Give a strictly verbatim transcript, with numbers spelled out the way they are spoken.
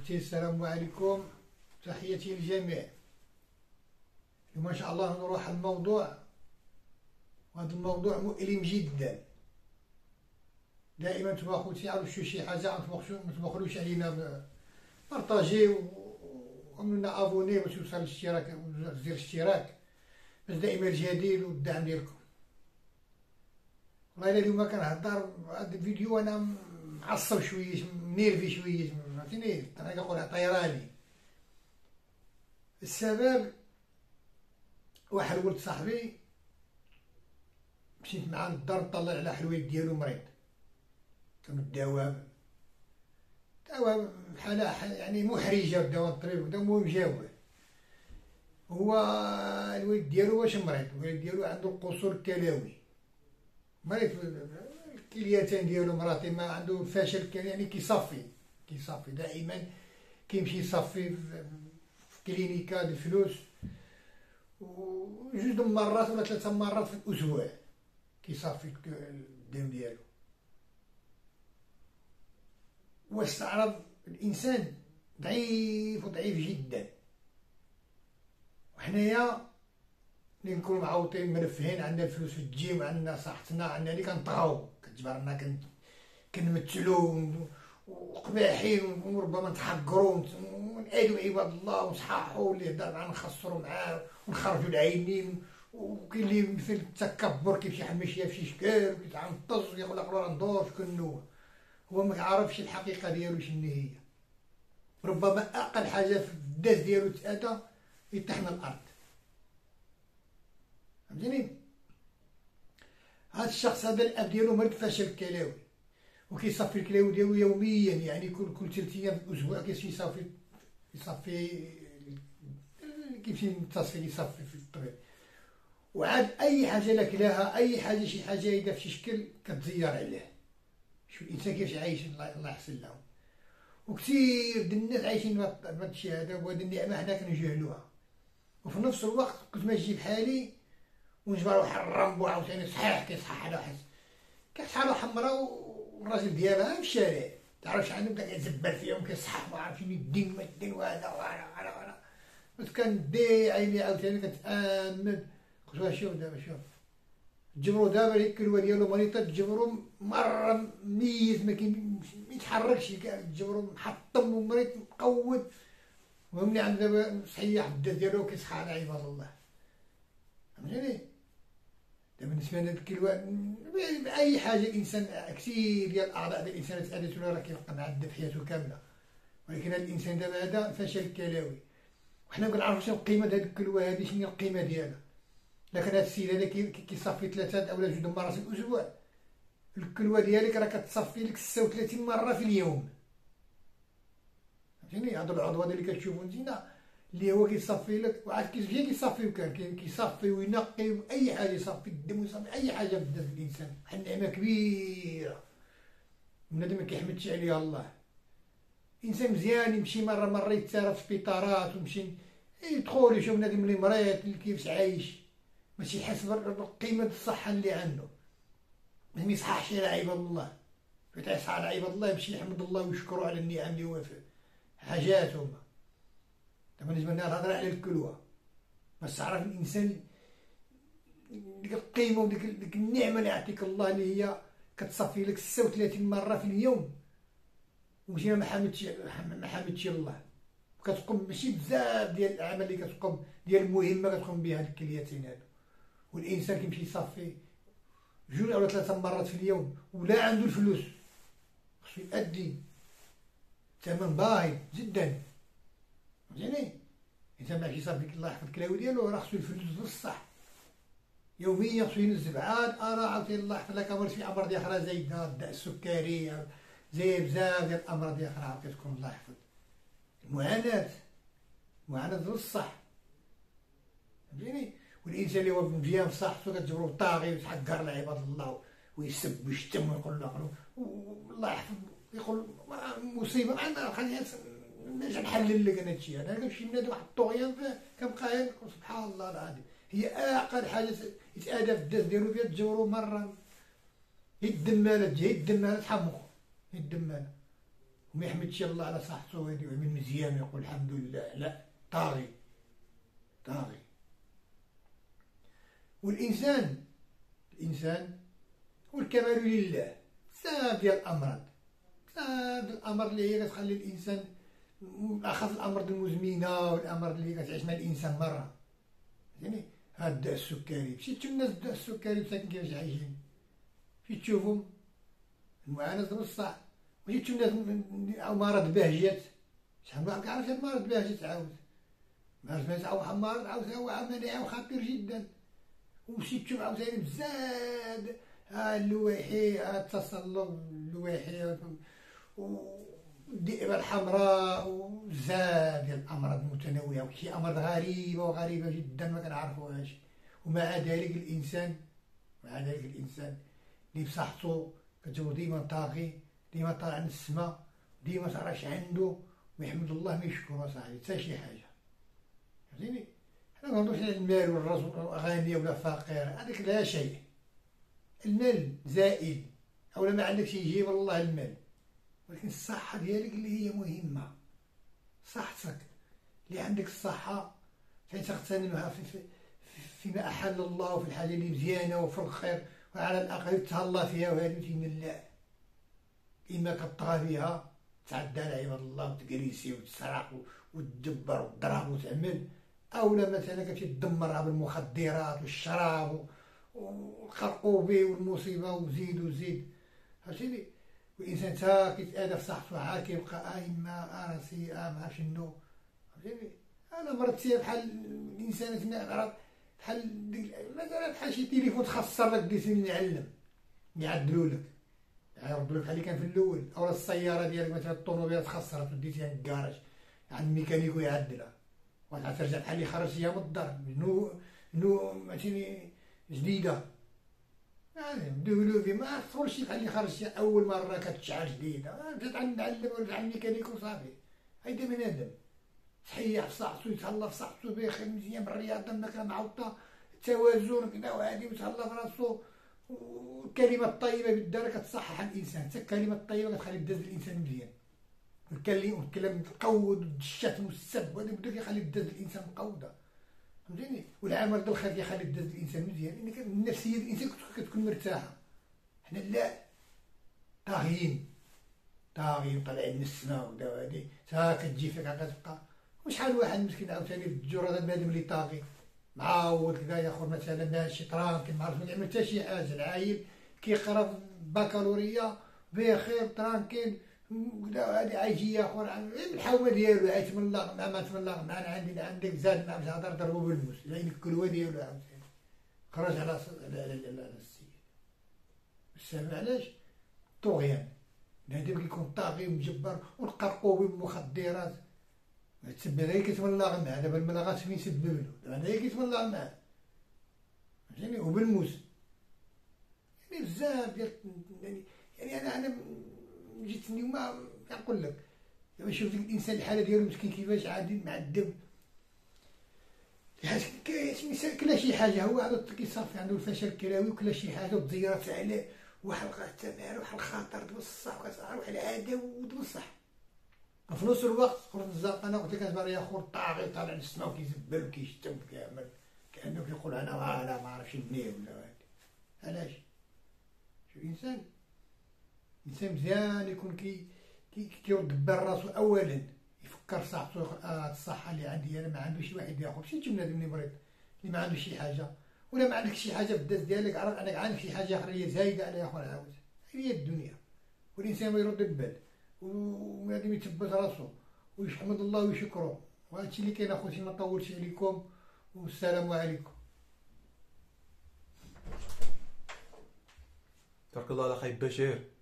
أختي السلام عليكم، تحياتي للجميع. اليوم إن شاء الله نروح الموضوع، وهذا الموضوع مؤلم جدا. دائما تبغى خوتي عرفتوا شي حاجة ما تبخلوش علينا، بارطاجيو وعملنا ابوني باش يوصل الاشتراك وزر الاشتراك باش دائما الجديد والدعم ديالكم. والله الا اليوم كنهضر هذا الفيديو انا معصب شويه، منيرفي شويه، فهمتيني، انا كنقولها طيراني. السبب واحد ولد صاحبي مشيت معاه للدار نطلع على حلويت ديالو مريض، كانوا الدوام دواء بحال يعني محرجه، دواء الطبيب وكذا. المهم جاوبه، هو الوالد ديالو واش مريض، الوالد ديالو عنده القصور الكلوي، مريض الكليتين ديالو مراتي، ما عنده فشل يعني كيصفي كيصفي دائما، كيمشي يصفي في كلينيكا د الفلوس، وجوج د مرات ولا ثلاثه مرات في الاسبوع كيصفي الدم ديالو. واستعرض الانسان ضعيف وضعيف جدا، وحنايا اللي نكونوا معوطين مرفهين، عندنا الفلوس في الجيب، عندنا صحتنا، عندنا اللي كنطغاو، كتجبرنا كنمثلوا وقباحين، وربما نتحقروا ونعادوا عباد الله ونصححوا اللي هضر معاه نخسروا معاه ونخرجوا العينين. وكاين اللي مثل التكبر كيمشي يحمل شي في شي شكال وكيتعنطز ويقول لك راه ندور شكون هو، هو ما يعرفش الحقيقه ديالو شنو هي. ربما اقل حاجه في الداس ديالو تاتا يطيح من الارض، فهمتيني. هذا الشخص هذا الاب ديالو مريض فشل كلوي، وكيصفي الكلاوي ديالو يوميا، يعني كل كل ثلاث ايام في الاسبوع كيمشي يصفي يصفي كيمشي يتصل يصفي في الطبيب. وعاد اي حاجه لكلاها، اي حاجه شي حاجه يدها في شي شكل كتزير عليه. شوف الانسان كيفاش عايش، الله يحسن لهم. وكثير د الناس عايشين بهذا الشيء هذا، وهذه النعمه حنا كنجهلوها. وفي نفس الوقت كنت ما نجي بحالي ونجبر واحد الرامبو عاوتاني صحيح كيصحح على واحد كيصحح على حمراء، والراجل ديالها في الشارع تعرف شحال بدا كيتزبل فيهم كيصحح ما عرفتش الدين ما الدين وهذا وانا وانا وانا بس كندي عيني عاوتاني كتامن. قلت له شوف دابا شوف تجبرو دابا الكلوه ديالو مريضه، تجبرو مره ميت ما كيتحركش، تجبرو محطم ومريض مقود، وملي عند دابا صحيح الداس ديالو كيصحى على عباد الله، فهمتيني. دابا بالنسبه لهاد الكلوه اي حاجه الانسان كثير ديال الاعضاء ديال الانسان تاذت ولا راه كيبقى معذب حياته كامله. ولكن هذا الانسان دابا هذا فشل كلوي، وحنا ما كنعرفوش شنو قيمه هاد الكلوه هادي، شنو هي القيمه ديالها. لكن هاد السيد هذا كيصفي ثلاثه اولا جوج مرات في الاسبوع، الكلوه ديالك راه كتصفي لك ستة وثلاثين مره في اليوم، فهمتيني. هذا العضو هذا اللي كتشوفو نتينا اللي هو كيصفي لك، وعاد كيفاش كيصفي، وكان كيصفي وينقي اي حاجه، يصفي الدم ويصفي اي حاجه في الدم الانسان. واحد النعمه كبيره بنادم ما كيحمدش عليها الله. انسان مزيان يمشي مره مره يتسارى في السبيطارات، ويمشي يدخل يشوف بنادم اللي مريض اللي كيفاش عايش، ماشي يحس بقيمه الصحه اللي عنده، ما يصححش على عباد الله. فيصحى على عباد الله يمشي يحمد الله ويشكروا على النعم اللي هو فيه، حاجات هما. دابا بالنسبه لنا الهضره على الكلوه، بس تعرف الانسان ديك القيمه وديك ديك النعمه اللي يعطيك الله، اللي هي كتصفي لك ستة وثلاثين مره في اليوم، ومشينا ما حمدتش ما حمدتش الله. وكتقوم ماشي بزاف ديال الاعمال اللي كتقوم ديال المهمه كتقوم بها هاد الكليتين هادو، والانسان كيمشي يصفي جوج او ثلاثه مرات في اليوم، ولا عنده الفلوس خصو يأدي ثمن باهظ جدا، فهمتيني. الانسان باش يصافي الله يحفظ الكلاوي ديالو راه خصو الفلوس بصح، يوميا خصو ينزل. عاد ارى عاوتاني الله يحفظ لك امراض، في امراض اخرى زي الداء السكري، زي بزاف ديال الامراض اخرى عاوتاني تكون الله يحفظ. المعاناه معاناه بصح، فهمتيني. والانسان اللي هو مزيان بصحتو كتجبرو طاغي ويتحقر لعباد الله ويسب ويشتم ويقول لك الله يحفظ، يقول مصيبه. انا خليني نجي نحلل لك انا هادشي. انا كنمشي بنادم واحد الطغيان كنبقى نقول سبحان الله العظيم، هي اقل حاجه يتادى في الداس ديالو فيها تجبرو مره، هي الدمانه تجي، هي الدمانه تحمقو، هي الدمانه. وما يحمدش الله على صحته ويعمل مزيان ويقول الحمد لله، لا، طاغي طاغي. والإنسان الإنسان والكمال لله. بزاف ديال الأمراض، بزاف ديال الأمراض اللي هي كتخلي الإنسان، بالأخص الأمراض المزمنة والأمراض اللي كتعيش مع الإنسان مرة، يعني هاد الداء السكري. مشيت تشوف الناس الداء السكري مساكن كيفاش عايشين، مشيت تشوفهم المعاناة بصح. مشيت تشوف الناس أو مرض بهجت، شحال من واحد كيعرف هاد مرض بهجت عاود، مرض بهجت عاود مرض عاود هو مناعي وخطير جدا. ومشيت تشوف عاوتاني بزاف ها اللويحي، ها التصلب اللويحي والذئبة الحمراء وبزاف ديال الأمراض المتنوعة، وشي أمراض غريبة وغريبة جدا ما كنعرفوهاش. ومع ذلك الإنسان مع ذلك الإنسان اللي بصحتو كتشوفو ديما طاغي، ديما طالع من السما، ديما تراش عنده ويحمد الله ما يشكر أصاحبي حتى شي حاجة. فهمتيني؟ حنا منهضروش على المال والرجل غني ولا فقير، هذاك لا شيء. المال زائد، أولا ما عندكش يجيب الله المال، ولكن الصحة ديالك اللي هي مهمة. صحتك اللي عندك الصحة تغتنمها في في فيما أحل الله وفي الحاجة اللي مزيانة وفي الخير، وعلى الأقل تهلا فيها وهذه تيمن. إما كطغى بها تعدى على عباد الله وتقريسي وتسرق وتدبر وتضرب وتعمل، أولا مثلا كتدمرها بالمخدرات والشراب والخرقوبي والمصيبة وزيد وزيد. فهمتيني؟ والإنسان تا كيتآذى في صحته عاد كيبقى أيما أراسي أ مع شنو. فهمتيني؟ أنا مرضت بحال الإنسان تما بحال مثلا بحال شي تيليفون تخسر لك ديسي نعلم يعدلولك، يردولك بحال اللي كان في الأول. أو السيارة ديالك مثلا الطوموبيلة تخسرت وديتيها للكراج عند الميكانيكو يعدلها، وعاد ترجع بحال اللي خرجتيها من الدار نو نو فهمتيني جديدة. يعني بدولوفي ما تصورش بحال اللي خرجتيها أول مرة كتشعل جديدة، مشات عند المعلم ولا عند الميكانيكو صافي. هيدا بنادم صحيح في صحتو، يتهلا في صحتو بخير مزيان بالرياضة، الماكلة معوطة، التوازن كدا وهادي، ويتهلا في راسو. والكلمة الطيبة بالدار كتصحح الإنسان، حتى الكلمة الطيبة كتخلي الدز الإنسان مزيان. والكلام التقود والشتم والسب وهذا بدا كيخلي الدز الإنسان مقودة. فهمتيني؟ والعمل ديال الخير كيخلي الدز الإنسان مزيان، لأن النفسية الإنسان كتكون مرتاحة. حنا لا، طاغيين طاغيين طالعين من السما ودا وهادي، تا كتجي فيك كتبقى. وشحال واحد مسكين عاوتاني في الجور هذا بنادم اللي طاغي معاود كدا ياخذ مثلا ماشي طرانكل ما عرف ما يعمل حتى شي حاجة، العايل كيقرا في البكالوريا بخير طرانكل كدا هادي عايجي ياخذ الحومه ديالو يتملق مع ما تملق مع انا عندي عندك زاد مع هضر ضربو بالموس لان الكلوه ديالو عاوتاني خرج على على السيد. السبب علاش؟ طغيان. بنادم كيكون طاغي ومجبر والقرقوبي بالمخدرات تسبب غير كيتملق معاه. دابا الملغات فين يسبب له؟ دابا غير كيتملق معاه فهمتيني. وبالموس يعني بزاف ديال يعني يعني انا انا جيت اليوم كنقول لك دابا شوف ديك الانسان الحاله ديالو مسكين كيفاش عادي معذب، كلا شي حاجه هو عاد كيصافي عنده الفشل الكلوي وكلا شي حاجه وتزيرات عليه وحلقه التمار وحال الخاطر بصح وكتعرف على العاده وبصح. في نفس الوقت خرج الزنقه انا قلت لك كتبان يا خور طاغي طالع للسماء وكيزبل وكيشتم وكيعمل كانه كيقول انا انا ما عرفتش منين ولا هادي. علاش؟ شوف الانسان الانسان مزيان يكون كي كيرد بال راسو اولا يفكر في صحتو. اه الصحه اللي عندي انا ما عندوش شي واحد ياخذ شي بنادم اللي مريض اللي ما عندوش شي حاجه ولا ما عندك شي حاجه في الداس ديالك عرف انك عندك شي حاجه اخرى زايده على اخر عاود. هي الدنيا والانسان ما يرد البال وغادي يثبت راسو ويحمد الله ويشكره. وهادشي اللي كاين اخوتي. ما طولتش عليكم والسلام عليكم. تبارك الله على خاي بشير.